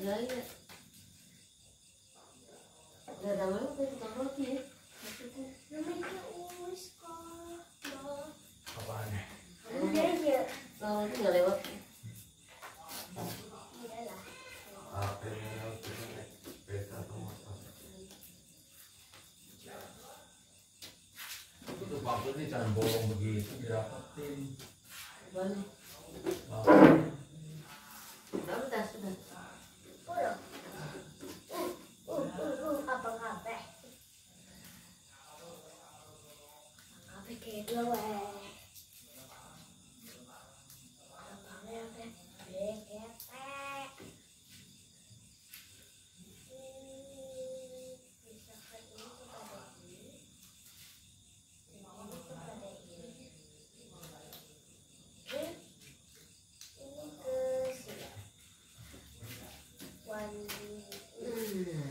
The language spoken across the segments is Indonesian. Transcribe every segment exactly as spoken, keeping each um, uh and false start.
gaya. Gak ada malu kan tukang roti ya. Namanya uis kok. Apaan? Udah aja. Tukang roti nggak lewat. Iyalah. Apa yang lewat itu nek beda atau motor? Itu tuh maksudnya jangan bohong begitu dirapetin. Balik. Oh. Kamu dah sudah. Udah. Uh, uh, uh, uh, apa kabe? Kabe kayak dua weh. Apa kabe? Bekete. Bisa kan ini kepada ini. Ini kepada ini. Oke. Ini ke sini. One, Hmm.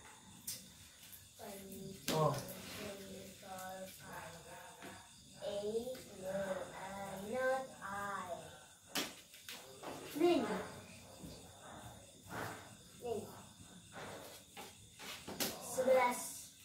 one, Oh. two, three, four, five, eight, nine, uh, not I. Nin. Nin. Sebelas.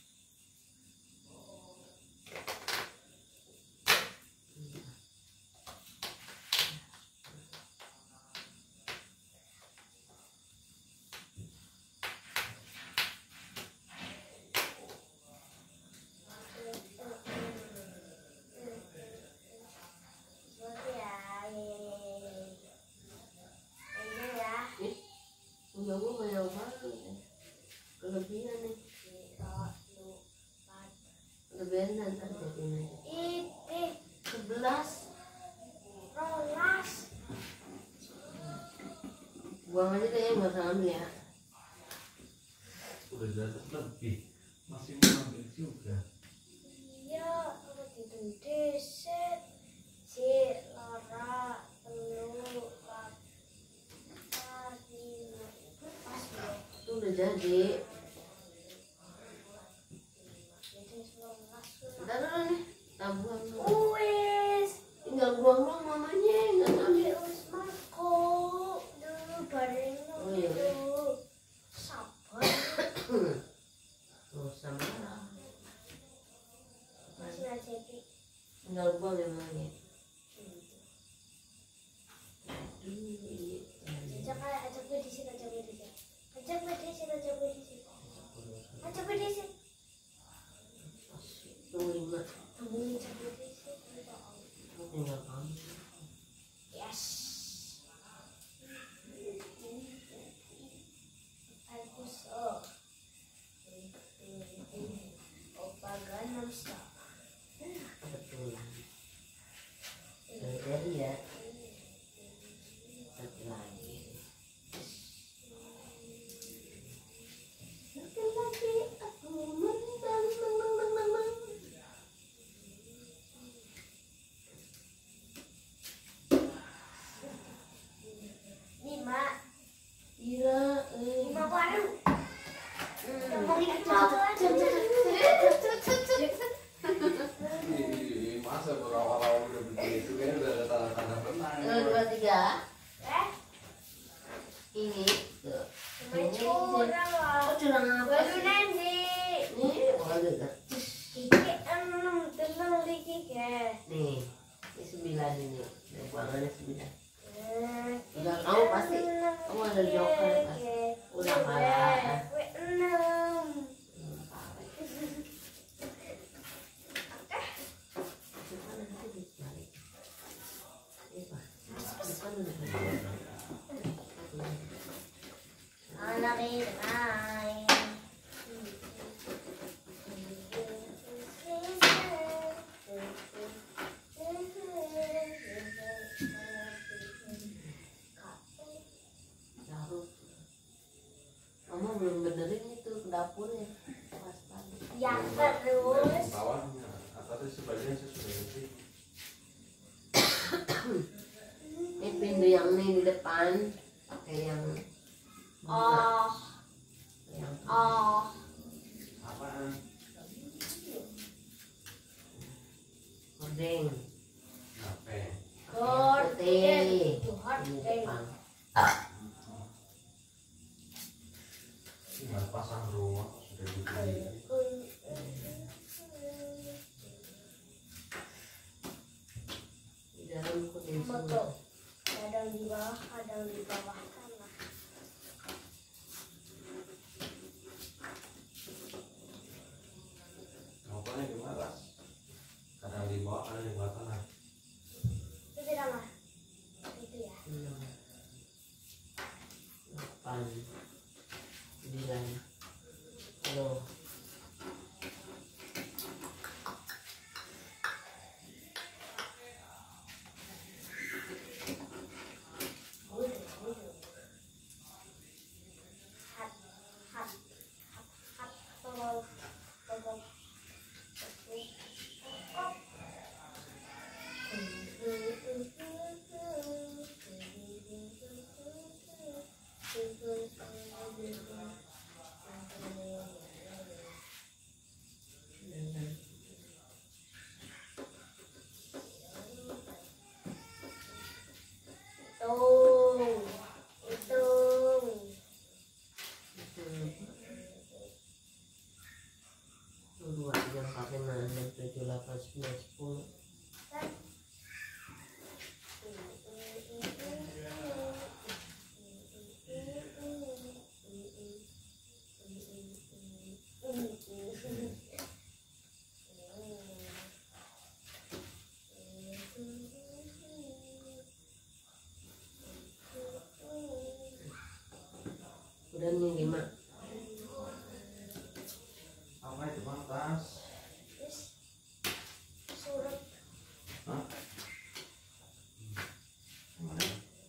Berarti ya, ya, ya, ya, ya, ya. Ini ya. Punya gue banyak banget ya. Kelebihan nih. Tiga, empat. Kelebihan nanti jadinya. Ih, Sebelas. rolas. Buang aja deh, nggak usah ambil ya. Udah jatuh lebih masih mau ambil juga. Iya, aku tidur deset. Si Laura telu empat lima pas deh. Itu udah jadi. Jadi sebelas. Udah dulu nih. Tabungan dulu. Uwes. Tinggal buang doang mamanya, nggak ambil. Ambil Marco dulu bareng Oh, iya. dulu. Sabar. Tuh sama. Masih aja Pi. Tinggal buang ya mamanya. Ajak ajak gue di sini, ajak gue di sini. Ajak gue di sini, ajak gue di sini. Ajak gue di sini. Tuh lima. Temuin ajak gue di sini. Tinggal ambil. Yes. Bagus oh. Opa Gangnam Style. Betul. Dari ya. Satu lagi. Satu lagi aku menang, menang, menang, menang. Lima. Iya, Lima baru. Yang mau lima. Ih, masa baru awal-awal udah begitu kayaknya udah ada tanda-tanda menang. Dua, tiga. Eh, Ini. Tuh. main curang lah. Oh, curang apa Baru sih? nanti. Nih, oh, ada. Kiki enam tenang lagi ke. Nih, ini sembilan ini. Nih, buangannya sembilan. Eh, Udah, kamu pasti. enam Kamu ada joker pasti. Udah kalah. Gue enam. Hmm, parah. Depan nanti dibalik. Iya, Pak. Depan udah dibalik. Anak ini main. Jauh. Kamu belum benerin itu ke dapurnya. Pas tadi. Ya terus. Bawahnya, atasnya sebagian saya sudah ngerti. Ini pintu yang ini di depan pakai yang Oh, yang oh. Apaan? gordeng. Apa? Gorden. Putih. Gorden. Ini depan. bawah tanah. Pokoknya di atas. Kadang di bawah, kadang di bawah tanah. Itu tidak mah. Itu ya. enam, delapan, sembilan, sepuluh. Hat, hat, hat, hat, tolong, tolong. Hitung, hitung. Satu, dua, tiga, empat, lima, enam, tujuh, delapan, sembilan, sepuluh. Kan? Udah nih lima. Apa itu atas? Terus surut. Hah? Mana?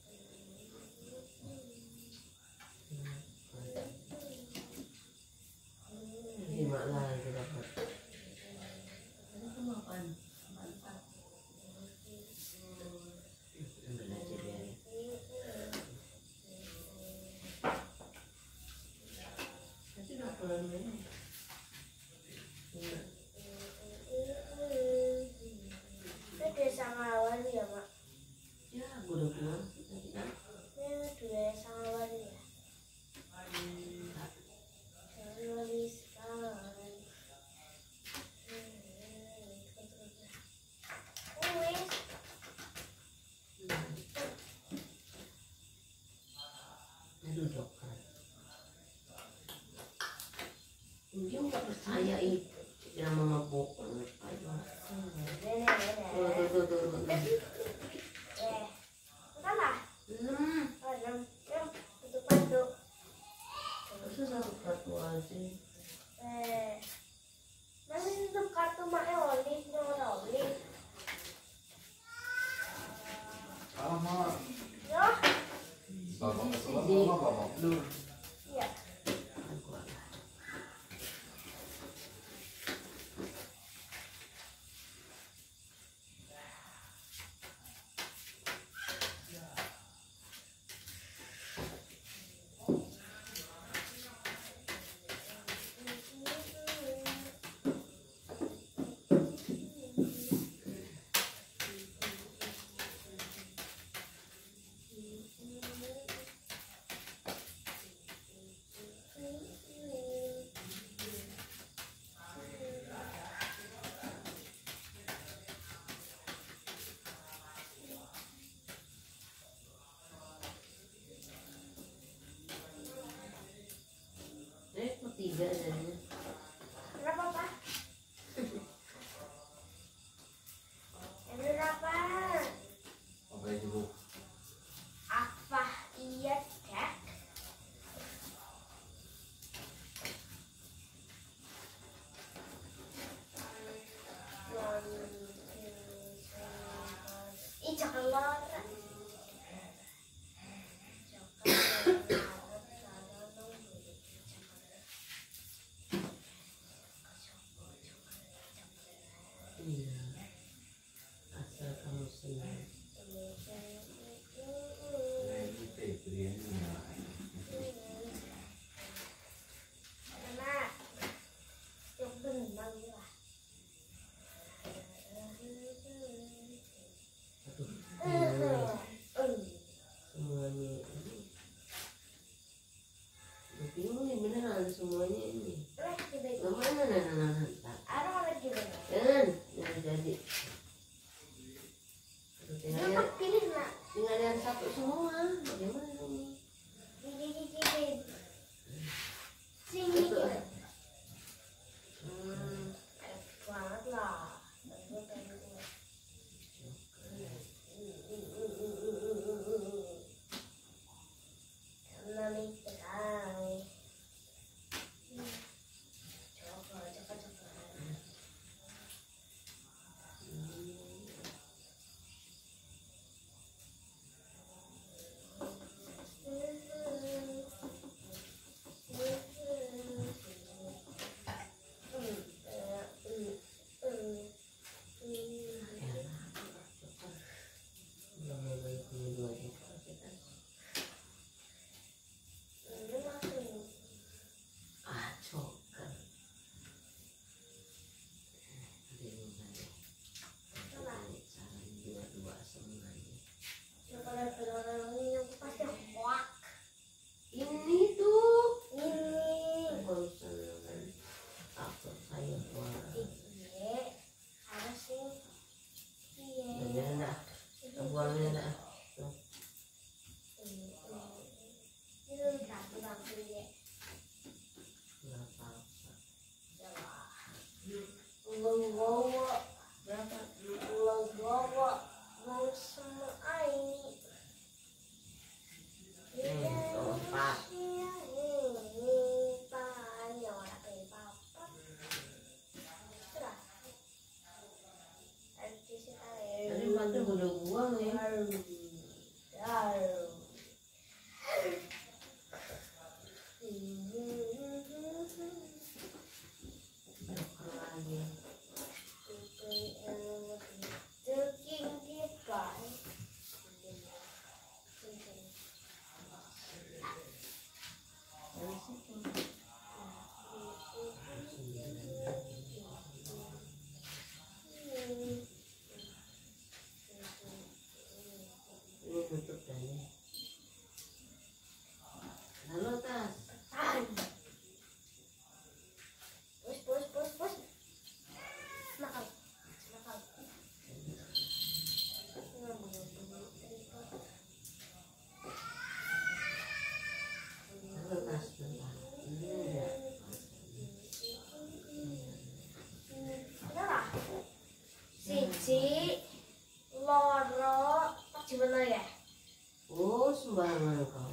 Lima lagi dapat. Tadi kamu apaan? Mantap. Ambil aja biarin. Nanti udah pulang dulu. Lima. Itu desa Ngawar ya, Mak? Ya, gue udah pulang tadi kan. Ini desa Ngawar ya? Enggak. Nulis sekarang. Wis. Aduh dokter. Dia nggak percaya itu yang mama bohong. Ayo. Nenek, Tuh nenek. tuh tuh tuh. tuh. Eh, salah. Enam. Oh, enam. Yuk, tutup pintu. Masa satu kartu aja. Eh, nanti tutup kartu maknya oli, nyala oli. Alamak. Yo, Bapak Jadi, ketua jadi, sama bapak. lu. iya. Aku ada. Eh, kok tiga jadinya? Berapa, Pak? Ini berapa? Apa itu bu? Apa iya, Kak? Ih, jangan lora.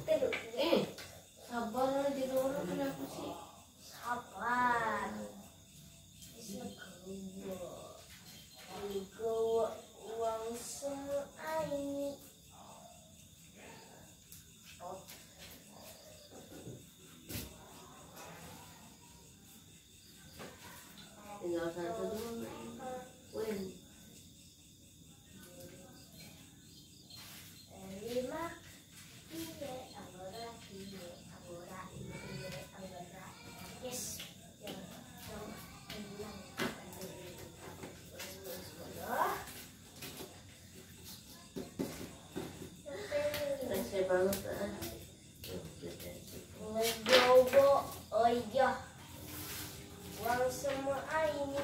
Tidur. Eh, sabar lah di luar kenapa sih? Sabar. Bisa keluar. Keluar uang semua ini. Oh. Tinggal satu dulu. Win. Lima. Tiga. Anggora. Tiga. Anggora. Tiga. Anggora. Yes. Yang. Yang. Hilang. Rese banget ah. Legowo. Oh iya. Uang semua ini.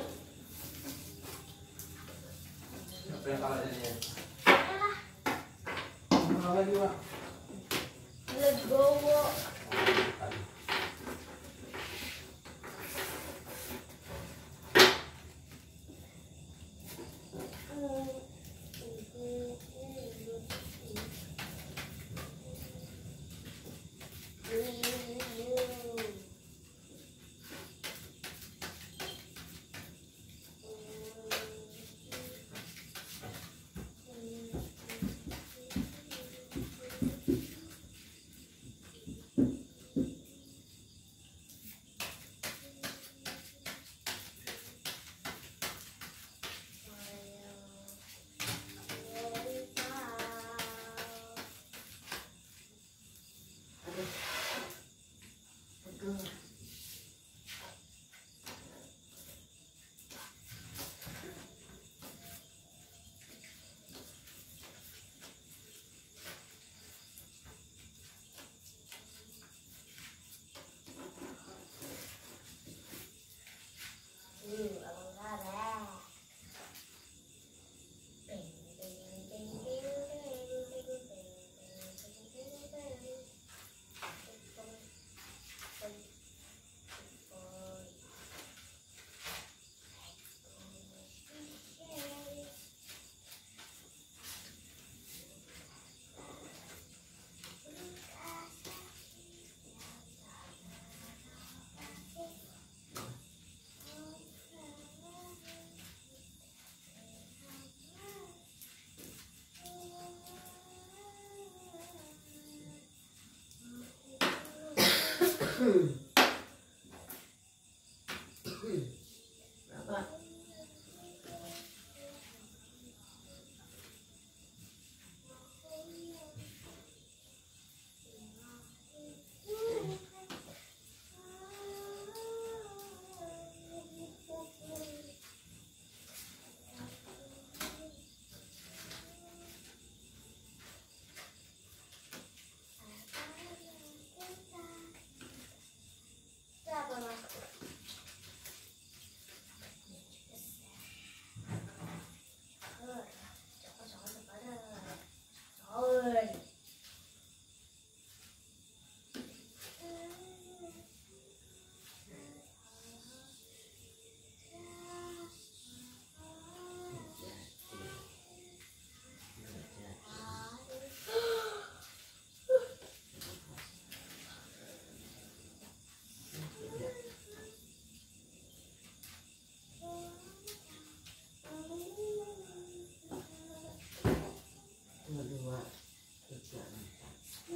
Siapa yang kalah jadinya? Alah. Kalah lagi, Pak. Legowo. Hmm. Hmm. Berapa? Siapa mas? Dua, tiga, empat.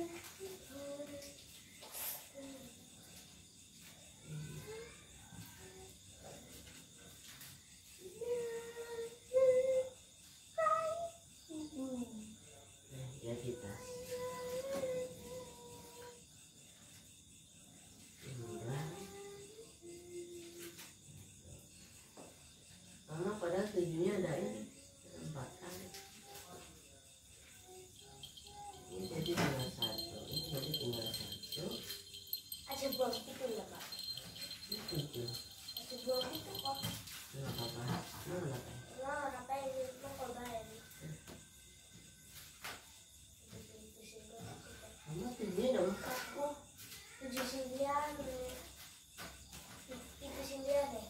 Ya kita. Karena pada tujuhnya ada ini empat kali. Ini jadi tinggal satu, ini jadi tinggal satu. Ada buang itu ya pak? Ini tujuh. Ada buang itu kok? Nggak apa-apa. Nggak apa-apa. Nah, ngapain itu kok bayar? Kamu tujuhnya ada empat kok. Tujuh sembilan. Itu sembilan deh.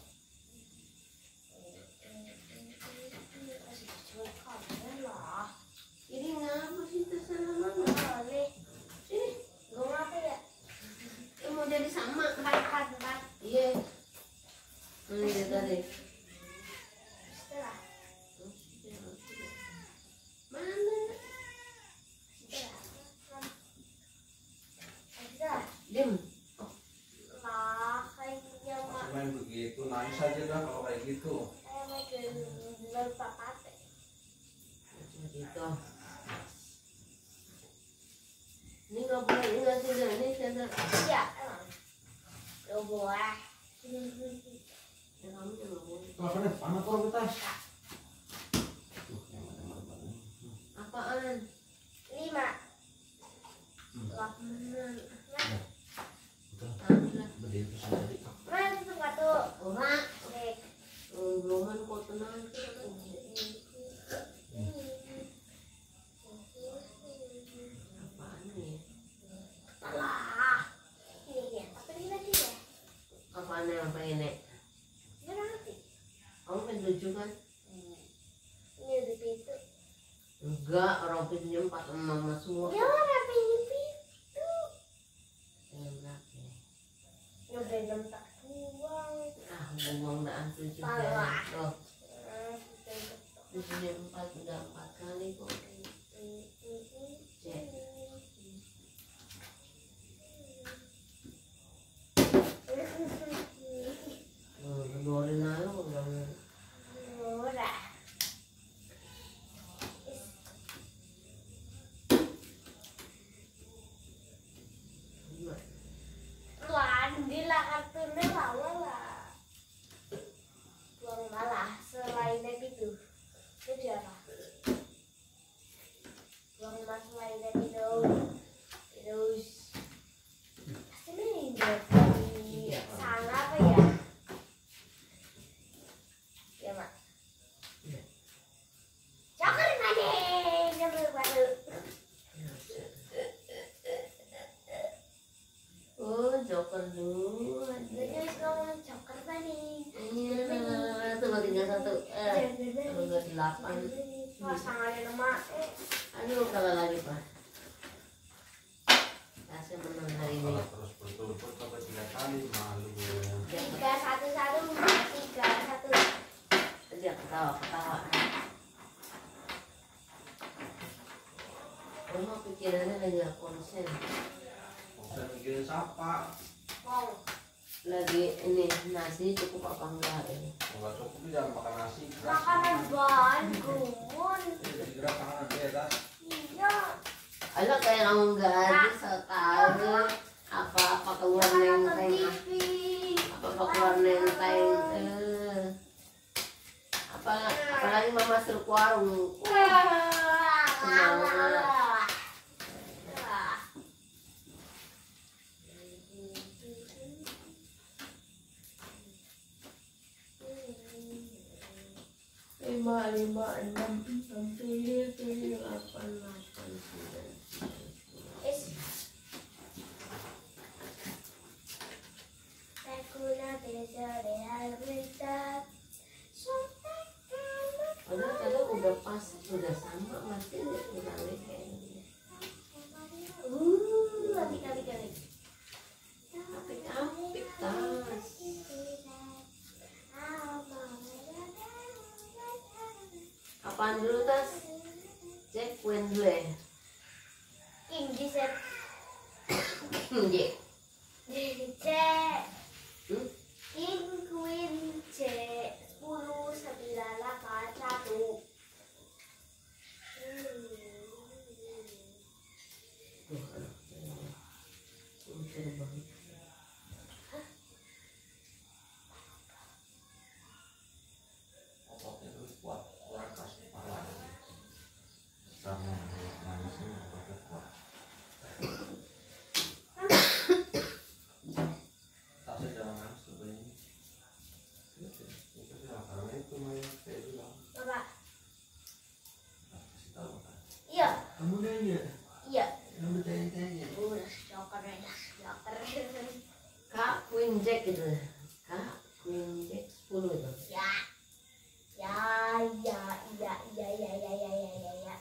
Masih jual kamu lah. Ini ngapa sih terserah mana? Nah, nih. Sini. Dim. Lah, kayaknya mak. Masih main begitu, nangis aja dah kalau kayak gitu. Saya main jual papate. Gitu. Ini nggak boleh, ini nggak sih, ini saya. Iya, emang. Lo boleh. Ya kamu juga boleh. Apa nih? Panas kok kita. Apaan? Lima. Delapan. Alhamdulillah. Berdiri terus tadi. Mana itu satu? Ora. Oke. Belum kok tenang. Apaan nih? Salah. Ini ya. Apa ini lagi ya? Apaan yang apa ini? Ini nanti. Kamu main lucu kan? Ini di pintu. Enggak, orang pintunya empat mama semua. Ya rapi ini pintu. Yang berapa? Udah enam tak buang. Ah, buang dah tujuh Salah. kali. Tuh, di sini empat udah empat kali kok. Cek. Oh, dua hari lalu udah. Murah. Landilah kartunya lawa lah. Buang malah selainnya gitu. Itu dia apa? Buang malah selainnya gitu. Terus ini dari sana apa ya? Ya mak. Cokor mana? Cokor baru. Oh, joker dulu. Terus ngomong cokor mana? Iya, tuh tinggal satu. Eh, kalau nggak delapan. Pasangannya nama eh. Aduh, kalah lagi pak. Kasih menang hari ini. Kalau terus berturut-turut sampai tiga kali malu. Tiga satu satu tiga satu. Dia ketawa ketawa. Rumah pikirannya lagi nggak konsen. Saya mikirin siapa? Mau Lagi ini nasi cukup apa enggak ini? Kalau nggak cukup jangan makan nasi. makanan Bandung. Jadi gerak tangan dia dah. Iya. Ada kayak kamu nggak ada sekali apa-apa keluar nenteng apa-apa keluar nenteng eh. apa apalagi mama suruh ke warung semangat. Lima lima enam enam tujuh tujuh delapan delapan sembilan. Es. Sakura beda de alberta. Padahal kadang udah pas udah sama masih kurang kayak gini. Uh, kali kali kali. Apik apik tas. Apaan dulu tas? Cek kuen dulu ya. King set. Iya. C. Hmm? King Queen C. Sepuluh sembilan delapan satu. Tuh, aduh, ini seru banget. Ototnya terus kuat, kuat kas kepala. Sama nangisnya ototnya kuat. Tasnya jangan nangis coba ini. Itu sih karena itu main saya bilang. Bapak. Kasih tahu kan. Iya. Kamu nanya, Iya. kamu tanya-tanya. Udah joker ya, joker. Kak Queen Jack gitu. Kak Queen Jack sepuluh itu. Ya. Ya, ya, ya, ya, ya, ya, ya, ya, ya, ya.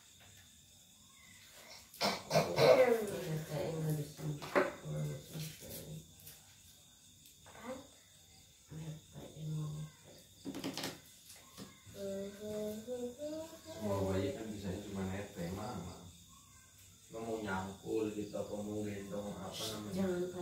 Ya, kayak nggak disentuh. Nggak disentuh. Kan? Ya, kayak emang. Semua bayi kan bisanya cuma nete mama. Lo mau nyangkul gitu apa mau gendong apa namanya? Jangan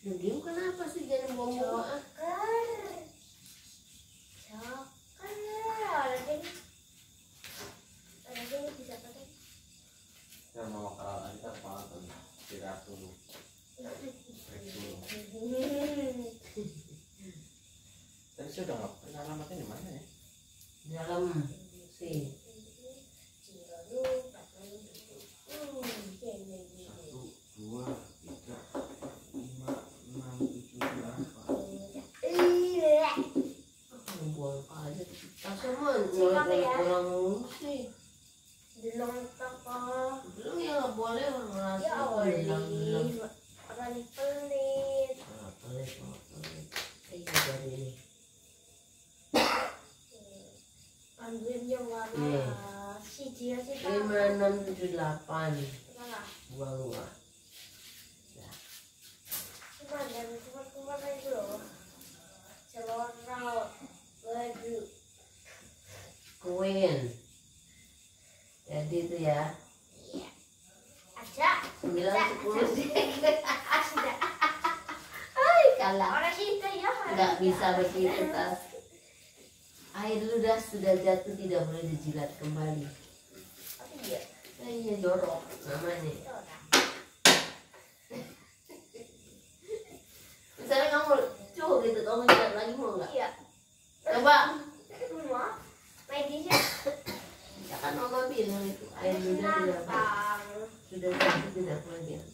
Diam kenapa sih jangan bawa-bawa? Joker. Joker. Orang ini. Orang ini bisa pakai. Yang mau kalau ada apa tuh tidak dulu. Tadi saya udah nggak pernah alamatnya di mana ya? Dalam sih. Satu, dua, tiga, lima, enam, tujuh, delapan. Buang aja. Tasnya mah kurang mulu sih. Belum toko. Belum ya nggak boleh orang Ya Oli, orang pelit. Ah, pelit, oh, pelit. Eh, jadi ini. Ambilnya warna Nih. si dia sih Lima, enam, tujuh, delapan. salah. Buang luar. Cuma dan cuma cuma itu loh. Celana baju. Queen. Jadi itu ya. Iya. Ada. Sembilan, sepuluh. Sudah. Hai, kalah. Orang itu ya. Nggak bisa begitu tas. Air ludah sudah jatuh tidak boleh dijilat kembali. Apa dia? Nah, iya jorok namanya. Misalnya kamu coba gitu, kamu jilat lagi mau nggak? Iya. Coba. Semua. Medisnya. Ya kan mama bilang itu air ludah tidak boleh. Binatang. Sudah jatuh tidak boleh diangkat.